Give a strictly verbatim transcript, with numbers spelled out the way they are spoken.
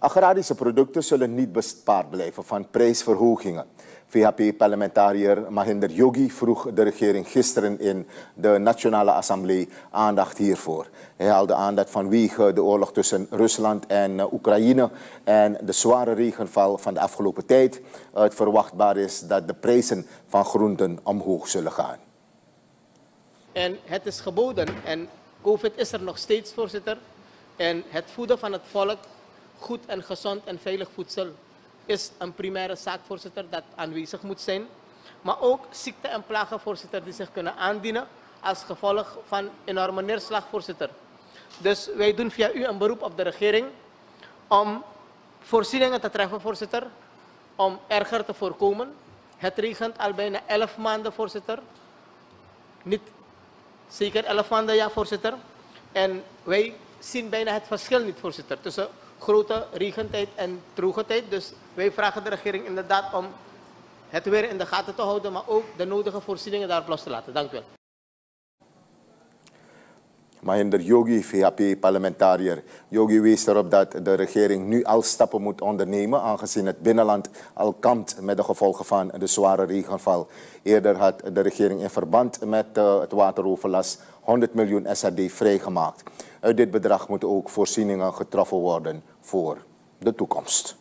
Agrarische producten zullen niet bespaard blijven van prijsverhogingen. V H P-parlementariër Mahinder Yogi vroeg de regering gisteren in de Nationale Assemblée aandacht hiervoor. Hij haalde aan dat vanwege de oorlog tussen Rusland en Oekraïne en de zware regenval van de afgelopen tijd het verwachtbaar is dat de prijzen van groenten omhoog zullen gaan. En het is geboden en COVID is er nog steeds, voorzitter. En het voeden van het volk, goed en gezond en veilig voedsel, is een primaire zaak, voorzitter, dat aanwezig moet zijn. Maar ook ziekten en plagen, voorzitter, die zich kunnen aandienen als gevolg van enorme neerslag, voorzitter. Dus wij doen via u een beroep op de regering om voorzieningen te treffen, voorzitter, om erger te voorkomen. Het regent al bijna elf maanden, voorzitter. Niet zeker elf maanden, ja, voorzitter. En wij zien bijna het verschil niet, voorzitter, tussen grote regentijd en droge tijd. Dus wij vragen de regering inderdaad om het weer in de gaten te houden, maar ook de nodige voorzieningen daarop los te laten. Dank u wel. Mahinder Yogi, V H P-parlementariër. Yogi wees erop dat de regering nu al stappen moet ondernemen, aangezien het binnenland al kampt met de gevolgen van de zware regenval. Eerder had de regering in verband met uh, het wateroverlast honderd miljoen S R D vrijgemaakt. Uit dit bedrag moeten ook voorzieningen getroffen worden voor de toekomst.